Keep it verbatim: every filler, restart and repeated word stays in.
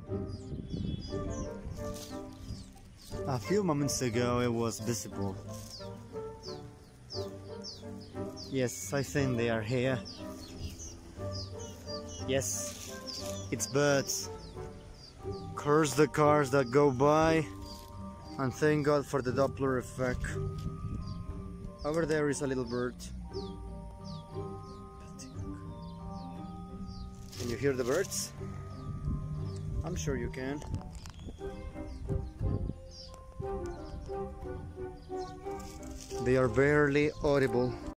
A few moments ago it was visible. Yes, I think they are here. Yes, it's birds. Curse the cars that go by, and thank God for the Doppler effect. Over there is a little bird. Can you hear the birds? I'm sure you can. They are barely audible.